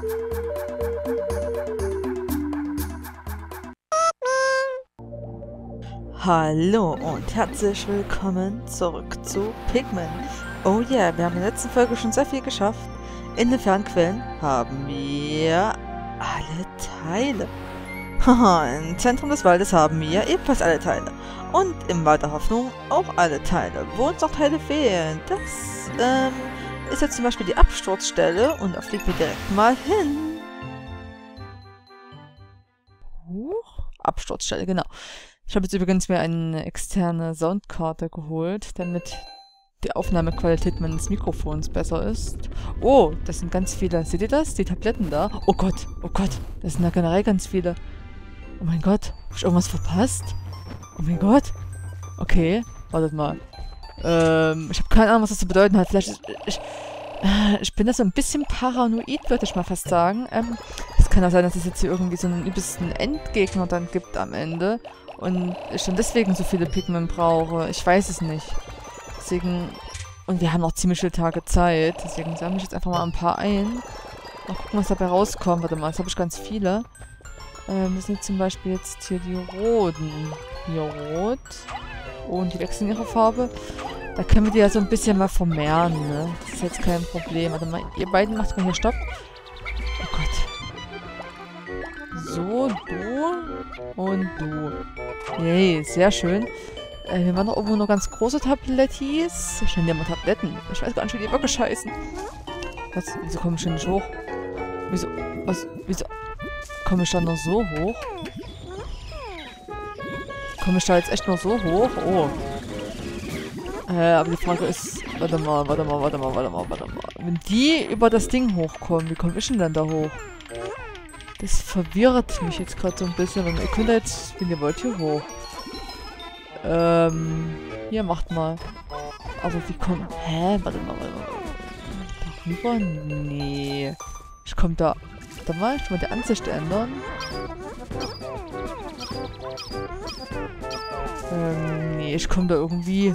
Hallo und herzlich willkommen zurück zu Pikmin. Oh yeah, wir haben in der letzten Folge schon sehr viel geschafft. In den Fernquellen haben wir alle Teile. Haha, im Zentrum des Waldes haben wir ebenfalls alle Teile. Und im Wald der Hoffnung auch alle Teile. Wo uns noch Teile fehlen, das ist jetzt zum Beispiel die Absturzstelle und da fliegen wir direkt mal hin. Absturzstelle, genau. Ich habe jetzt übrigens mir eine externe Soundkarte geholt, damit die Aufnahmequalität meines Mikrofons besser ist. Oh, das sind ganz viele. Seht ihr das? Die Tabletten da? Oh Gott, das sind da generell ganz viele. Oh mein Gott, habe ich irgendwas verpasst? Oh mein Gott. Okay, wartet mal. Ich habe keine Ahnung, was das zu bedeuten hat. Vielleicht ich bin da so ein bisschen paranoid, würde ich mal fast sagen. Es kann auch sein, dass es jetzt hier irgendwie so einen übelsten Endgegner dann gibt am Ende. Und ich dann deswegen so viele Pikmin brauche. Ich weiß es nicht. Deswegen... Und wir haben noch ziemlich viele Tage Zeit. Deswegen sammle ich jetzt einfach mal ein paar ein. Mal gucken, was dabei rauskommt. Warte mal, jetzt habe ich ganz viele. Das sind zum Beispiel jetzt hier die roten. Hier rot. Und die wechseln ihre Farbe. Da können wir die ja so ein bisschen mal vermehren, ne? Das ist jetzt kein Problem. Warte mal, ihr beiden macht mal hier Stopp. Oh Gott. So, du und du. Yay, sehr schön. Wir waren noch irgendwo noch ganz große Tablettis. Ich nenne die mal Tabletten. Ich weiß gar nicht, wie die wirklich heißen. Was? Wieso komme ich denn nicht hoch? Wieso? Was? Wieso? Komme ich da noch so hoch? Komme ich da jetzt echt noch so hoch? Oh. Aber die Frage ist... Warte mal. Wenn die über das Ding hochkommen, wie komme ich denn dann da hoch? Das verwirrt mich jetzt gerade so ein bisschen. Und ihr könnt da jetzt, wenn ihr wollt, hier hoch. Hier, macht mal. Aber wie kommt... Hä? Warte mal. Darüber? Nee. Ich komme da... Warte mal, ich muss die Ansicht ändern. Nee, ich komme da irgendwie...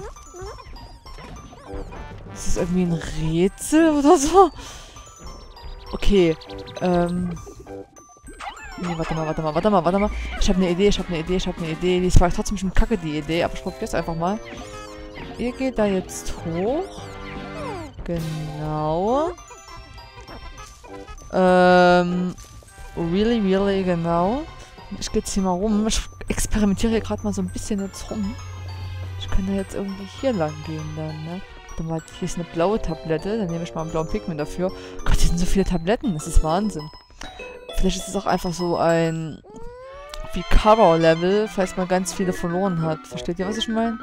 Ist das irgendwie ein Rätsel oder so? Okay, nee, warte mal. Ich habe eine Idee. Die ist zwar trotzdem schon kacke, die Idee, aber ich probiere es einfach mal. Ihr geht da jetzt hoch. Genau. Really, genau. Ich gehe jetzt hier mal rum. Ich experimentiere hier gerade mal so ein bisschen jetzt rum. Ich kann da jetzt irgendwie hier lang gehen dann, ne? Warte mal, hier ist eine blaue Tablette. Dann nehme ich mal einen blauen Pikmin dafür. Gott, hier sind so viele Tabletten. Das ist Wahnsinn. Vielleicht ist es auch einfach so ein wie Cover-Level, falls man ganz viele verloren hat. Versteht ihr, was ich meine?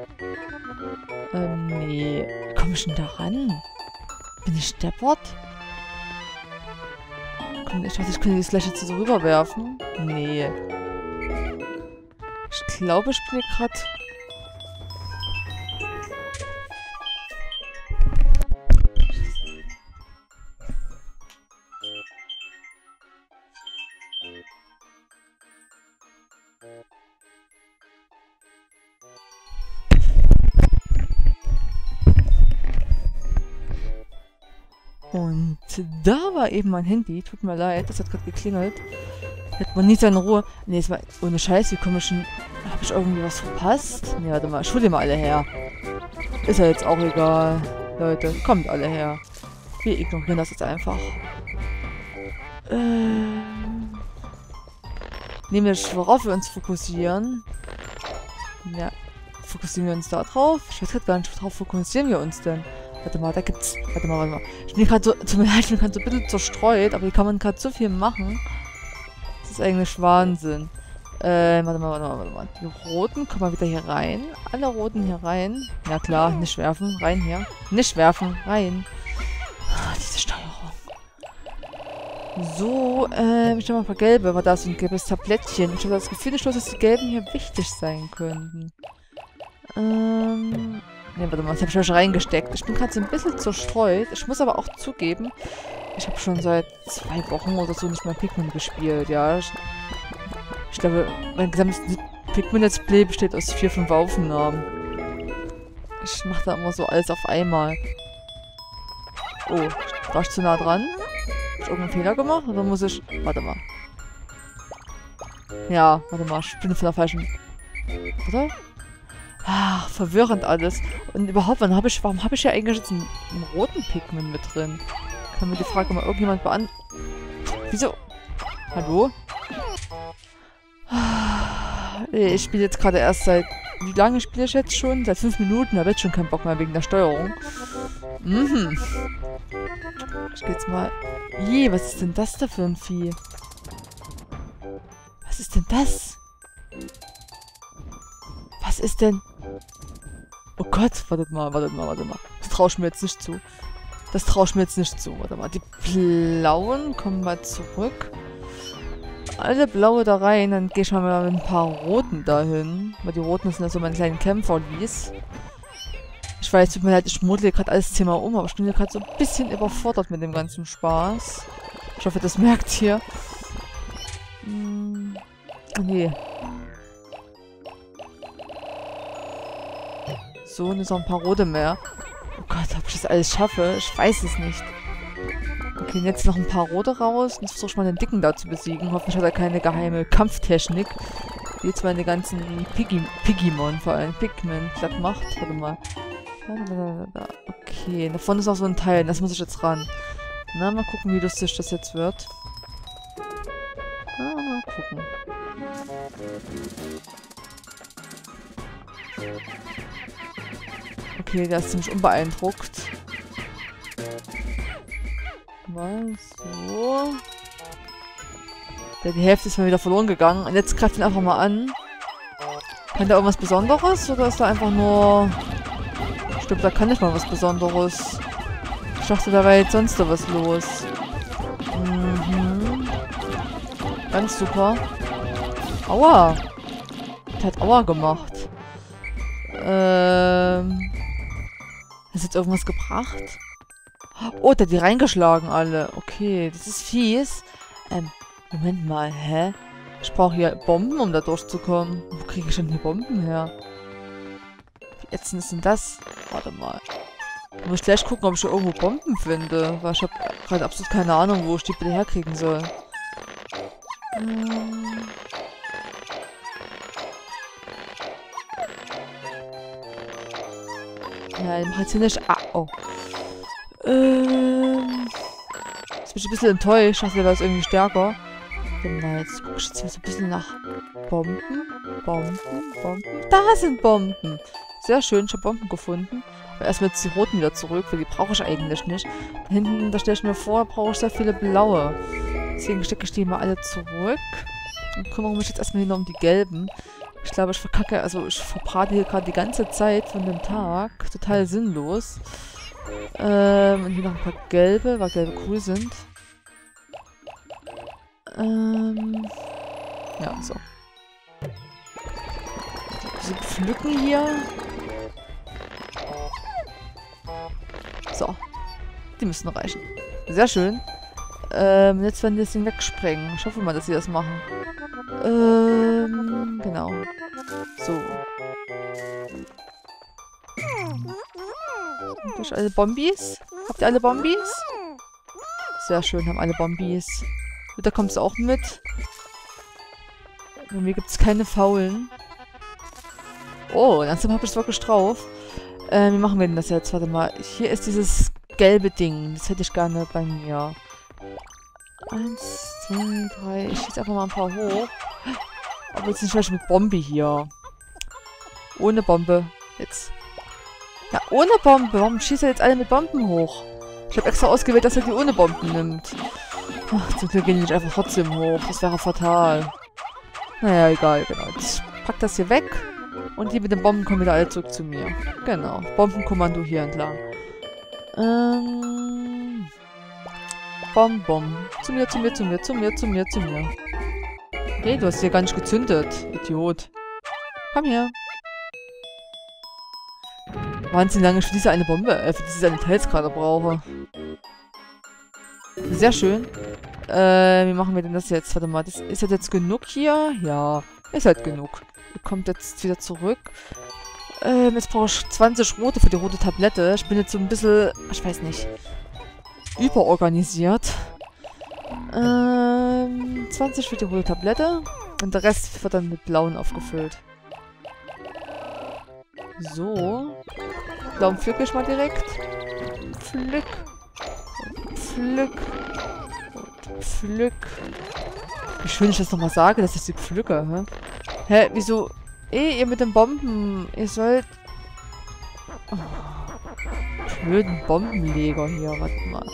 Nee. Wie komme ich denn da ran? Bin ich deppert? Ich dachte, ich könnte die Slash jetzt so rüberwerfen. Nee. Ich glaube, ich bin hier gerade... Und da war eben mein Handy. Tut mir leid, das hat gerade geklingelt. Hätte man nie seine Ruhe. Nee, es war ohne Scheiß, wie komme ich schon... Habe ich irgendwie was verpasst? Nee, warte mal, ich hol die mal alle her. Ist ja jetzt auch egal. Leute, kommt alle her. Wir ignorieren das jetzt einfach. Nehmen wir, worauf wir uns fokussieren. Ja, fokussieren wir uns da drauf? Ich weiß gerade gar nicht, worauf fokussieren wir uns denn? Warte mal, da gibt's... Warte mal. Ich bin gerade so... Tut mir leid, ich bin gerade so ein bisschen zerstreut, aber hier kann man gerade so viel machen. Das ist eigentlich Wahnsinn. Warte mal. Die Roten, kommen mal wieder hier rein. Alle Roten hier rein. Ja klar, nicht werfen. Rein hier. Nicht werfen. Rein. Diese Steuerung. So, ich habe mal ein paar gelbe. Aber da ist ein gelbes Tablettchen. Ich habe das Gefühl, dass die gelben hier wichtig sein könnten. Ne, warte mal, das habe ich euch reingesteckt. Ich bin gerade so ein bisschen zerstreut. Ich muss aber auch zugeben, ich habe schon seit 2 Wochen oder so nicht mehr Pikmin gespielt, ja. Ich glaube, mein gesamtes Pikmin-Let's Play besteht aus 4, 5 Aufnahmen. Ich mache da immer so alles auf einmal. Oh, war ich zu nah dran? ich irgendeinen Fehler gemacht? Oder muss ich... Warte mal. Ja, warte mal. Ich bin von der falschen... Oder? Ach, verwirrend alles. Und überhaupt, warum habe ich ja eigentlich jetzt einen roten Pikmin mit drin? Kann mir die Frage mal irgendjemand beantworten? Wieso? Hallo? Ich spiele jetzt gerade erst seit... Wie lange spiele ich jetzt schon? Seit 5 Minuten. Da habe ich schon keinen Bock mehr wegen der Steuerung. Mhm. Ich geh jetzt mal... Je, was ist denn das da für ein Vieh? Was ist denn das? Was ist denn... Oh Gott, wartet mal. Das traue ich mir jetzt nicht zu. Warte mal, die Blauen kommen mal zurück. Alle Blaue da rein, dann gehe ich mal mit ein paar Roten dahin. Weil die Roten sind ja so meine kleinen Kämpfer-Lies. Ich weiß, tut mir leid, ich modle gerade alles Thema um, aber ich bin hier gerade so ein bisschen überfordert mit dem ganzen Spaß. Ich hoffe, das merkt ihr. Nee. So, und jetzt noch ein paar Rote mehr. Oh Gott, ob ich das alles schaffe? Ich weiß es nicht. Okay, jetzt noch ein paar Rote raus. Jetzt versuche ich mal den Dicken da zu besiegen. Hoffentlich hat er keine geheime Kampftechnik. Die jetzt meine ganzen Pigimon, vor allem Pikmin, platt macht. Warte mal. Okay, da vorne ist auch so ein Teil. Das muss ich jetzt ran. Na, mal gucken, wie lustig das jetzt wird. Mal gucken. Okay, der ist ziemlich unbeeindruckt. Mal so. Die Hälfte ist mal wieder verloren gegangen. Und jetzt greift ihn einfach mal an. Kann der irgendwas Besonderes? Oder ist da einfach nur... Stimmt, da kann nicht mal was Besonderes. Ich dachte, da wäre jetzt sonst da was los. Mhm. Ganz super. Aua. Der hat Aua gemacht. Hat jetzt irgendwas gebracht? Oh, der hat die reingeschlagen alle. Okay, das ist fies. Moment mal, hä? Ich brauche hier Bomben, um da durchzukommen. Wo kriege ich denn hier Bomben her? Wie ätzend ist denn das? Warte mal. Ich muss gleich gucken, ob ich hier irgendwo Bomben finde. Weil ich habe gerade absolut keine Ahnung, wo ich die bitte herkriegen soll. Ja, ich mach jetzt hier nicht... Ah, oh. Jetzt bin ich ein bisschen enttäuscht. Ich dachte, der war jetzt irgendwie stärker. Genau, jetzt guck ich jetzt mal so ein bisschen nach Bomben. Da sind Bomben. Sehr schön, ich habe Bomben gefunden. Aber erstmal jetzt die roten wieder zurück, weil die brauche ich eigentlich nicht. Da hinten, da stelle ich mir vor, brauche ich sehr viele blaue. Deswegen stecke ich die mal alle zurück. Und kümmere mich jetzt erstmal hier noch um die gelben. Ich glaube, ich verkacke, also ich verbrate hier gerade die ganze Zeit von dem Tag. Total sinnlos. Und hier noch ein paar gelbe, weil gelbe cool sind. Ja, so. Diese Pflücken hier. So. Die müssen reichen. Sehr schön. Jetzt werden die das Ding wegsprengen. Ich hoffe mal, dass sie das machen. Genau. So. Habt ihr alle Bombis? Habt ihr alle Bombis? Sehr schön, haben alle Bombis. Da kommst du auch mit. Bei mir gibt es keine Faulen. Oh, langsam habe ich es wirklich drauf. Wie machen wir denn das jetzt? Warte mal. Hier ist dieses gelbe Ding. Das hätte ich gerne bei mir. 1, 2, 3. Ich schieße einfach mal ein paar hoch. Aber jetzt nicht vielleicht mit Bombe hier. Ohne Bombe. Jetzt. Ja, ohne Bombe. Warum schießt er jetzt alle mit Bomben hoch? Ich habe extra ausgewählt, dass er die ohne Bomben nimmt. Ach, zum Glück gehen die nicht einfach trotzdem hoch. Das wäre fatal. Naja, egal, genau. Ich pack das hier weg. Und die mit den Bomben kommen wieder alle zurück zu mir. Genau. Bombenkommando hier entlang. Bom. Zu mir. Okay, du hast hier gar nicht gezündet. Idiot. Komm her. Wahnsinn, lange ich für diese eine Bombe, für diese eine Teils gerade brauche. Sehr schön. Wie machen wir denn das jetzt? Warte mal, ist das jetzt genug hier? Ja, ist halt genug. Ihr kommt jetzt wieder zurück. Jetzt brauche ich 20 rote für die rote Tablette. Ich bin jetzt so ein bisschen, ich weiß nicht, überorganisiert. 20 für die rote Tablette. Und der Rest wird dann mit blauen aufgefüllt. So. Blauen pflücke ich mal direkt. Pflück. Pflück. Und pflück. Wie schön ich das nochmal sage, dass ich sie pflücke, hä? Hä, wieso? Ihr mit den Bomben. Ihr sollt... Oh, blöden Bombenleger hier, warte mal.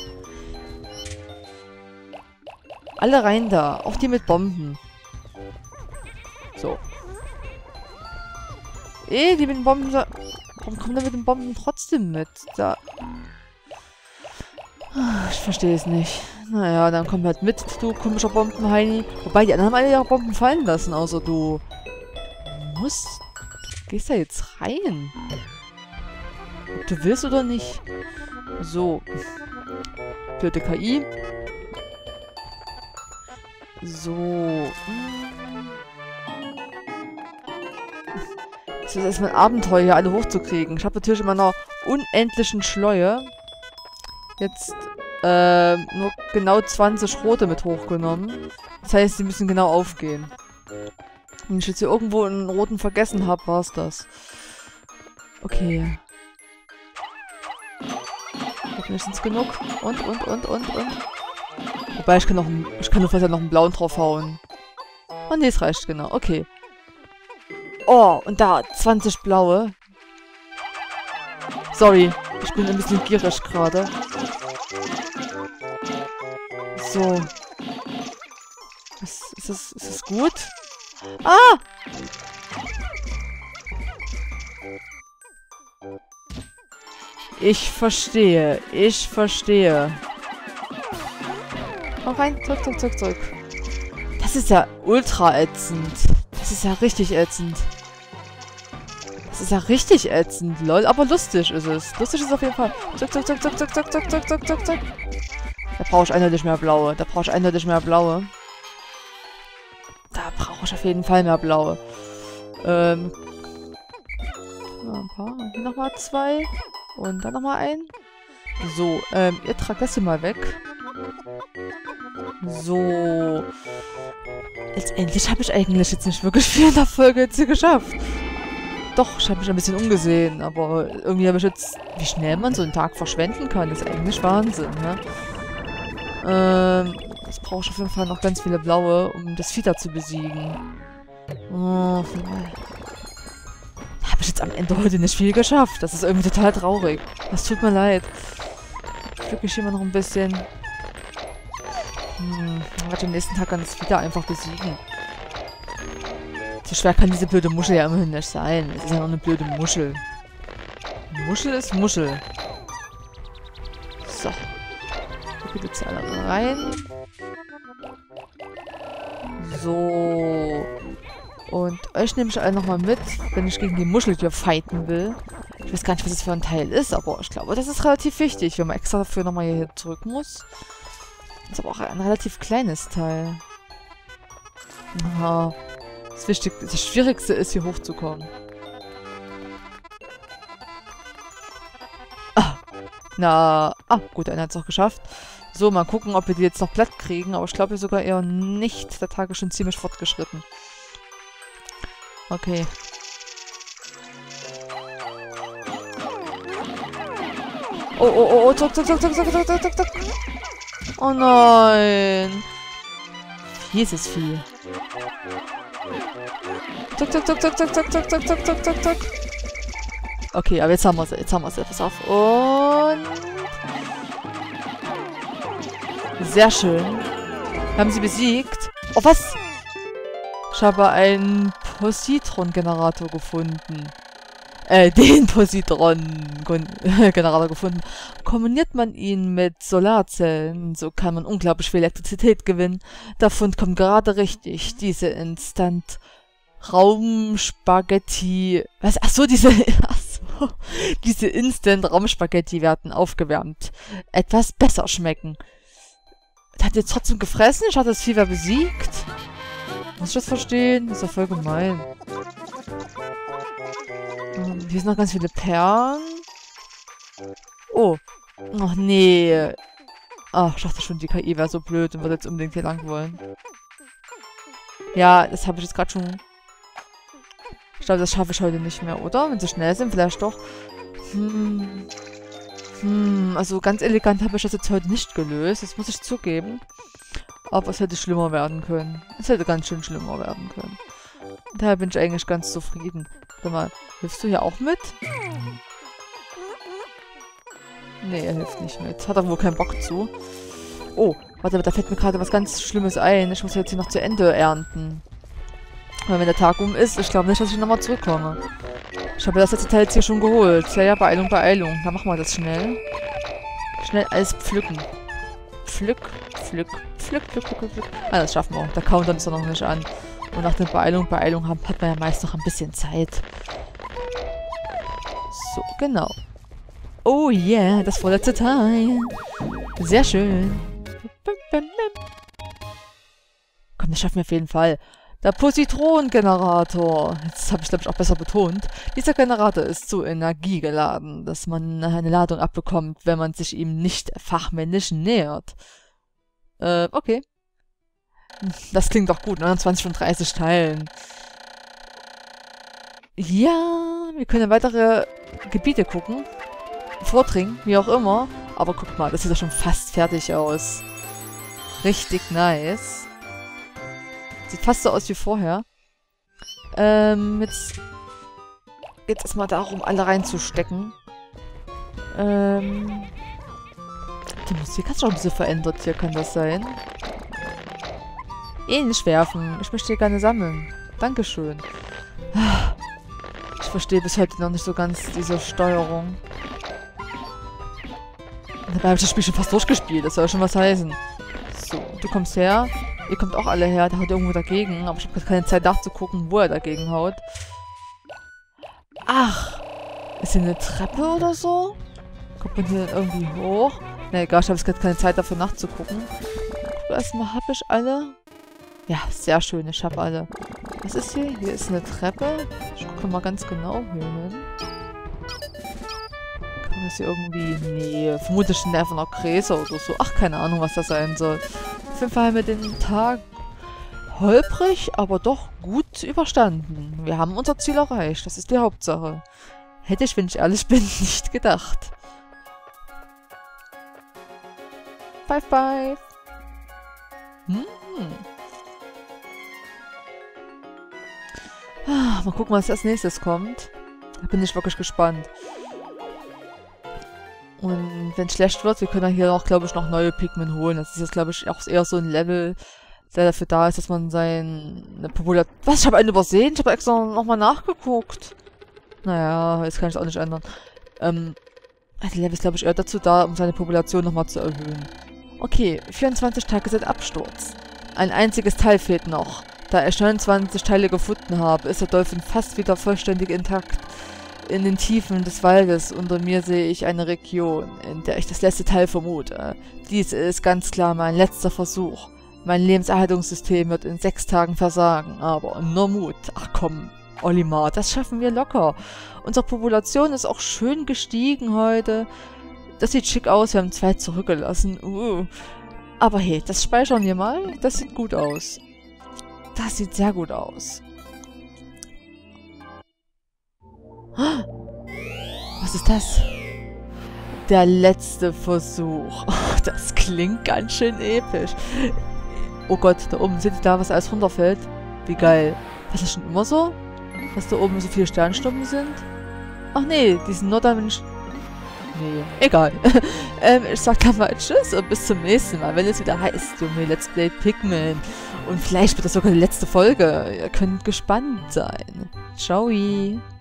Alle rein da. Auch die mit Bomben. So. Die mit den Bomben... Warum kommen da mit den Bomben trotzdem mit? Da... Ich verstehe es nicht. Naja, dann komm halt mit, du komischer Bombenheini. Wobei, die anderen haben alle ihre Bomben fallen lassen, außer du. Du gehst da jetzt rein. Ob du willst oder nicht. So. Blöde KI. So. Das ist erstmal ein Abenteuer, hier alle hochzukriegen. Ich habe natürlich in meiner unendlichen Schleue jetzt nur genau 20 rote mit hochgenommen. Das heißt, sie müssen genau aufgehen. Wenn ich jetzt hier irgendwo einen roten vergessen habe, war es das. Okay. Wenigstens genug. Und. Wobei, ich kann nur fast noch einen blauen draufhauen. Oh ne, es reicht, genau. Okay. Oh, und da, 20 blaue. Sorry, ich bin ein bisschen gierig gerade. So. Ist das gut? Ah! Ich verstehe. Komm rein, zurück. Das ist ja ultra ätzend. Das ist ja richtig ätzend. Lol. Aber lustig ist es. Lustig ist auf jeden Fall. Zurück. Da brauche ich eindeutig mehr blaue. Da brauche ich auf jeden Fall mehr blaue. Ein paar. Hier nochmal 2. Und dann nochmal ein. So, ihr tragt das hier mal weg. So. Letztendlich habe ich eigentlich jetzt nicht wirklich viel in der Folge jetzt hier geschafft. Doch, ich habe mich ein bisschen umgesehen, aber irgendwie habe ich jetzt... Wie schnell man so einen Tag verschwenden kann, ist eigentlich Wahnsinn, ne? Jetzt brauche ich auf jeden Fall noch ganz viele blaue, um das Vieh da zu besiegen. Oh, habe ich jetzt am Ende heute nicht viel geschafft. Das ist irgendwie total traurig. Das tut mir leid. Pflücke ich immer noch ein bisschen. Ich werde am nächsten Tag dann das wieder einfach besiegen. So schwer kann diese blöde Muschel ja immerhin nicht sein. Es ist ja noch eine blöde Muschel. Muschel ist Muschel. So. Bitte jetzt alle rein. So. Und euch nehme ich alle nochmal mit, wenn ich gegen die Muschel hier fighten will. Ich weiß gar nicht, was das für ein Teil ist, aber ich glaube, das ist relativ wichtig, wenn man extra dafür nochmal hier zurück muss. Das ist aber auch ein relativ kleines Teil. Aha. Das Schwierigste ist, hier hochzukommen. Gut, einer hat es auch geschafft. So, mal gucken, ob wir die jetzt noch platt kriegen. Aber ich glaube sogar eher nicht. Der Tag ist schon ziemlich fortgeschritten. Okay. Oh, zuck. Oh nein. Dieses Vieh. Zuck. Okay, aber jetzt haben wir sie. Pass auf. Und... Sehr schön. Wir haben sie besiegt. Oh, was? Ich habe einen Positron-Generator gefunden. Den Positron-Generator gefunden. Kombiniert man ihn mit Solarzellen, so kann man unglaublich viel Elektrizität gewinnen. Der Fund kommt gerade richtig. Diese Instant Raumspaghetti... Was? Achso, diese Instant Raumspaghetti werden aufgewärmt. Etwas besser schmecken. Hat jetzt trotzdem gefressen? Ich hatte das Vieh besiegt. Muss ich das verstehen? Das ist ja voll gemein. Hier sind noch ganz viele Perlen. Oh. Ach nee. Ach, ich dachte schon, die KI wäre so blöd und würde jetzt unbedingt hier lang wollen. Ja, das habe ich jetzt gerade schon... Ich glaube, das schaffe ich heute nicht mehr, oder? Wenn sie schnell sind, vielleicht doch. Also ganz elegant habe ich das jetzt heute nicht gelöst. Das muss ich zugeben. Aber es hätte schlimmer werden können. Es hätte ganz schön schlimmer werden können. Daher bin ich eigentlich ganz zufrieden. Warte mal, hilfst du hier auch mit? Nee, er hilft nicht mit. Hat er wohl keinen Bock zu. Oh, warte, da fällt mir gerade was ganz Schlimmes ein. Ich muss jetzt hier noch zu Ende ernten. Weil wenn der Tag ist, ich glaube nicht, dass ich nochmal zurückkomme. Ich habe das letzte Teil jetzt hier schon geholt. Ja, Beeilung, Beeilung. Dann machen wir das schnell. Schnell alles pflücken. Pflück, pflück, pflück, pflück, pflück, pflück. Ah, das schaffen wir. Der Countdown ist doch noch nicht an. Und nach der Beeilung, hat man ja meist noch ein bisschen Zeit. So, genau. Oh yeah, das vorletzte Teil. Sehr schön. Komm, das schaffen wir auf jeden Fall. Der Positronengenerator. Jetzt habe ich, glaube ich, auch besser betont. Dieser Generator ist so energiegeladen, dass man eine Ladung abbekommt, wenn man sich ihm nicht fachmännisch nähert. Okay. Das klingt doch gut, 29 von 30 Teilen. Ja, wir können weitere Gebiete gucken. Vordringen, wie auch immer. Aber guck mal, das sieht doch schon fast fertig aus. Richtig nice. Sieht fast so aus wie vorher. Jetzt geht es erstmal darum, alle reinzustecken. Die Musik hat sich auch ein bisschen verändert hier, kann das sein? Nicht werfen. Ich möchte hier gerne sammeln. Dankeschön. Ich verstehe bis heute noch nicht so ganz diese Steuerung. Dabei habe ich das Spiel schon fast durchgespielt. Das soll schon was heißen. So, du kommst her. Ihr kommt auch alle her. Der haut irgendwo dagegen. Aber ich habe keine Zeit nachzugucken, wo er dagegen haut. Ach. Ist hier eine Treppe oder so? Kommt man hier irgendwie hoch? Ne, egal. Ich habe jetzt gerade keine Zeit dafür nachzugucken. Erstmal habe ich alle. Ja, sehr schön. Ich habe alle. Was ist hier? Hier ist eine Treppe. Ich gucke mal ganz genau hier hin. Kann das hier irgendwie... Nee, vermutlich ein nervender Gräser oder so. Ach, keine Ahnung, was das sein soll. Auf jeden Fall haben wir den Tag holprig, aber doch gut überstanden. Wir haben unser Ziel erreicht. Das ist die Hauptsache. Hätte ich, wenn ich ehrlich bin, nicht gedacht. Five, five. Mal gucken, was als nächstes kommt. Da bin ich wirklich gespannt. Und wenn es schlecht wird, wir können dann hier auch, glaube ich, noch neue Pikmin holen. Das ist jetzt, glaube ich, auch eher so ein Level, der dafür da ist, dass man seine Population... Was? Ich habe einen übersehen? Ich habe extra nochmal nachgeguckt. Naja, jetzt kann ich es auch nicht ändern. Der Level ist, glaube ich, eher dazu da, um seine Population nochmal zu erhöhen. Okay, 24 Tage seit Absturz. Ein einziges Teil fehlt noch. Da ich 29 Teile gefunden habe, ist der Dolphin fast wieder vollständig intakt. In den Tiefen des Waldes unter mir sehe ich eine Region, in der ich das letzte Teil vermute. Dies ist ganz klar mein letzter Versuch. Mein Lebenserhaltungssystem wird in 6 Tagen versagen, aber nur Mut. Ach komm, Olimar, das schaffen wir locker. Unsere Population ist auch schön gestiegen heute. Das sieht schick aus, wir haben 2 zurückgelassen. Aber hey, das speichern wir mal. Das sieht gut aus. Das sieht sehr gut aus. Was ist das? Der letzte Versuch. Oh, das klingt ganz schön episch. Oh Gott, da oben, seht ihr da, was alles runterfällt? Wie geil. Das ist schon immer so? Dass da oben so viele Sternschnuppen sind? Ach nee, die sind nur da, wenn ich... Nee, egal. Ich sag dann mal Tschüss und bis zum nächsten Mal, wenn es wieder heißt, Junge, Let's Play Pikmin. Und vielleicht wird das sogar die letzte Folge. Ihr könnt gespannt sein. Ciao.